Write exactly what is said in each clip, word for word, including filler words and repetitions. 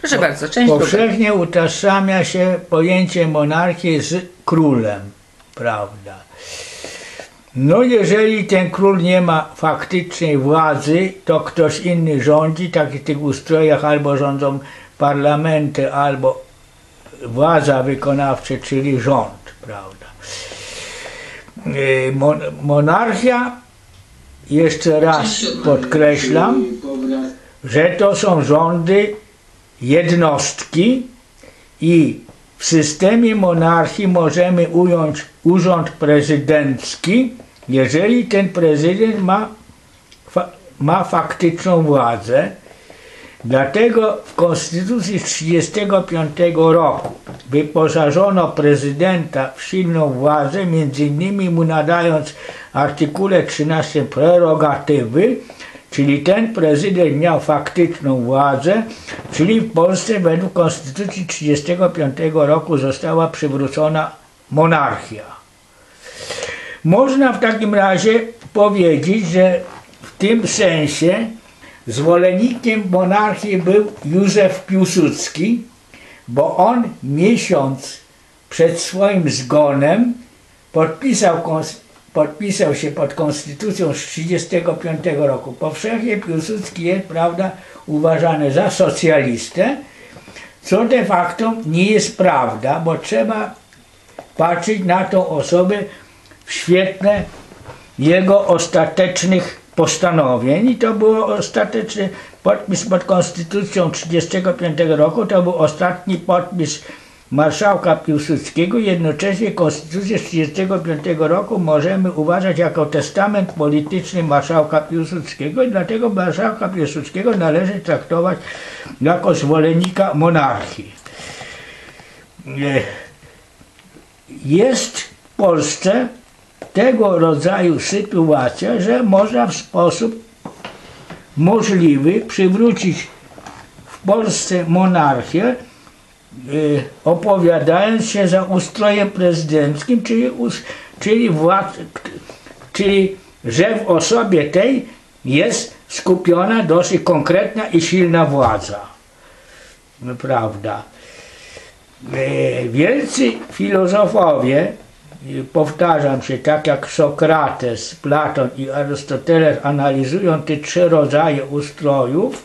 Proszę bardzo, część powszechnie druga. Utożsamia się pojęcie monarchii z królem, prawda? No jeżeli ten król nie ma faktycznej władzy, to ktoś inny rządzi, tak w tych ustrojach albo rządzą parlamenty, albo władza wykonawcza, czyli rząd, prawda? Mon monarchia, jeszcze raz podkreślam, że to są rządy jednostki i w systemie monarchii możemy ująć urząd prezydencki, jeżeli ten prezydent ma, fa ma faktyczną władzę. Dlatego w Konstytucji z tysiąc dziewięćset trzydziestego piątego roku wyposażono prezydenta w silną władzę, między innymi mu nadając w artykule trzynastym prerogatywy, czyli ten prezydent miał faktyczną władzę, czyli w Polsce według Konstytucji z tysiąc dziewięćset trzydziestego piątego roku została przywrócona monarchia. Można w takim razie powiedzieć, że w tym sensie zwolennikiem monarchii był Józef Piłsudski, bo on miesiąc przed swoim zgonem podpisał, podpisał się pod konstytucją z tysiąc dziewięćset trzydziestego piątego roku. Powszechnie Piłsudski jest, prawda, uważany za socjalistę, co de facto nie jest prawda, bo trzeba patrzeć na tą osobę w świetle jego ostatecznych postanowień i to było ostateczny podpis pod konstytucją z tysiąc dziewięćset trzydziestego piątego roku, to był ostatni podpis marszałka Piłsudskiego. Jednocześnie konstytucję z tysiąc dziewięćset trzydziestego piątego roku możemy uważać jako testament polityczny marszałka Piłsudskiego i dlatego marszałka Piłsudskiego należy traktować jako zwolennika monarchii. Jest w Polsce tego rodzaju sytuacja, że można w sposób możliwy przywrócić w Polsce monarchię, yy, opowiadając się za ustrojem prezydenckim, czyli, czyli, władz, czyli że w osobie tej jest skupiona dosyć konkretna i silna władza. Prawda? Yy, wielcy filozofowie, powtarzam się, tak jak Sokrates, Platon i Arystoteles analizują te trzy rodzaje ustrojów,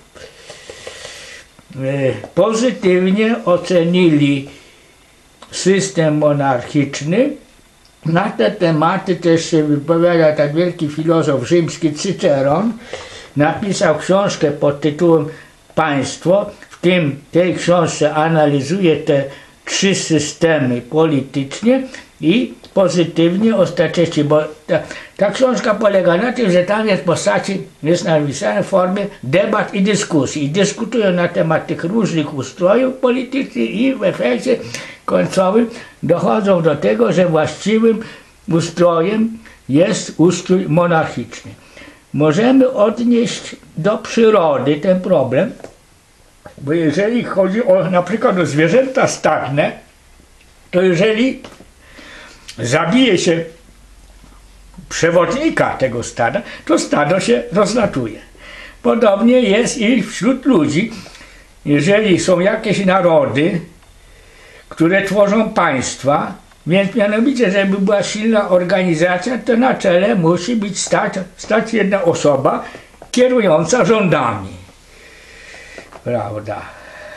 pozytywnie ocenili system monarchiczny. Na te tematy też się wypowiada tak wielki filozof rzymski Cyceron. Napisał książkę pod tytułem Państwo. W tym tej książce analizuje te trzy systemy polityczne i pozytywnie ostatecznie, bo ta, ta książka polega na tym, że tam jest w postaci, jest napisane w formie debat i dyskusji. I dyskutują na temat tych różnych ustrojów politycznych i w efekcie końcowym dochodzą do tego, że właściwym ustrojem jest ustrój monarchiczny. Możemy odnieść do przyrody ten problem, bo jeżeli chodzi o na przykład o zwierzęta stadne, to jeżeli zabije się przewodnika tego stada, to stado się rozlatuje. Podobnie jest i wśród ludzi. Jeżeli są jakieś narody, które tworzą państwa, więc mianowicie, żeby była silna organizacja, to na czele musi być stać, stać jedna osoba kierująca rządami. Prawda?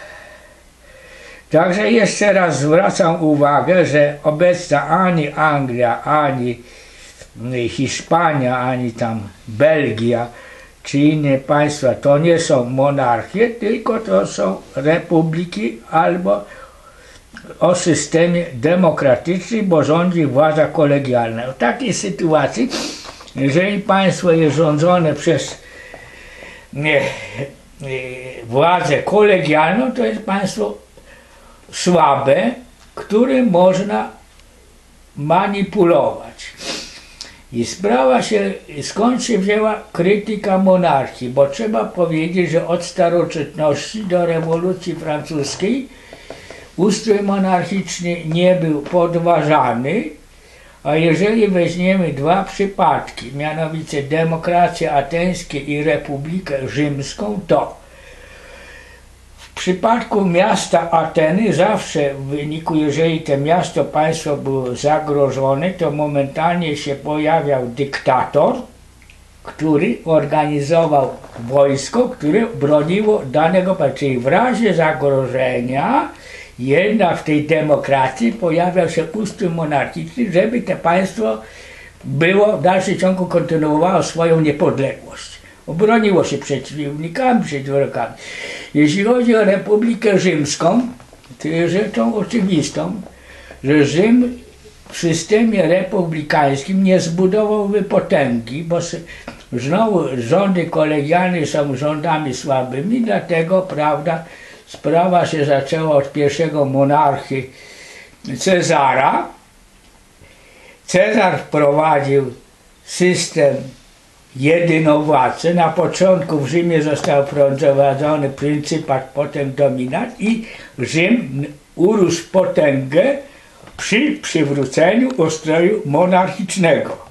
Także jeszcze raz zwracam uwagę, że obecna ani Anglia, ani Hiszpania, ani tam Belgia, czy inne państwa to nie są monarchie, tylko to są republiki albo o systemie demokratycznym, bo rządzi władza kolegialna. W takiej sytuacji, jeżeli państwo jest rządzone przez nie, nie, władzę kolegialną, to jest państwo słabe, którym można manipulować. I sprawa się, skąd się wzięła krytyka monarchii, bo trzeba powiedzieć, że od starożytności do rewolucji francuskiej ustrój monarchiczny nie był podważany, a jeżeli weźmiemy dwa przypadki, mianowicie demokrację ateńską i republikę rzymską, to w przypadku miasta Ateny zawsze w wyniku, jeżeli to miasto, państwo było zagrożone, to momentalnie się pojawiał dyktator, który organizował wojsko, które broniło danego państwa. Czyli w razie zagrożenia jednak w tej demokracji pojawiał się ustrój monarchiczny, żeby to państwo było w dalszym ciągu kontynuowało swoją niepodległość. Obroniło się przeciwnikami, przed wrogami. Jeśli chodzi o Republikę Rzymską, to jest rzeczą oczywistą, że Rzym w systemie republikańskim nie zbudowałby potęgi, bo znowu rządy kolegialne są rządami słabymi, dlatego, prawda, sprawa się zaczęła od pierwszego monarchy Cezara. Cezar wprowadził system jedynowładcy. Na początku w Rzymie został wprowadzony pryncypat, potem dominat i Rzym urósł potęgę przy przywróceniu ustroju monarchicznego.